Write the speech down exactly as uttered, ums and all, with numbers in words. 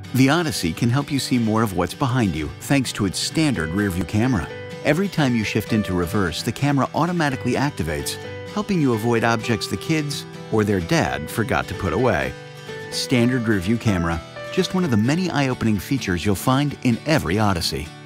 The Odyssey can help you see more of what's behind you thanks to its standard rearview camera. Every time you shift into reverse, the camera automatically activates, helping you avoid objects the kids or their dad forgot to put away. Standard rearview camera, just one of the many eye-opening features you'll find in every Odyssey.